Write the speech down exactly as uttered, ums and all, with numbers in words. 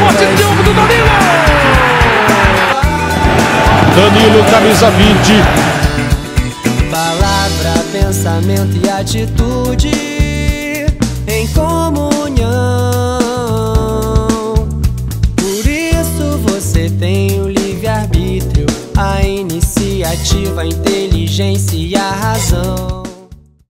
Forte triunfo do Danilo! Danilo, camisa vinte. Palavra, pensamento e atitude em comunhão. Por isso você tem o livre-arbítrio, a iniciativa, a inteligência e a razão.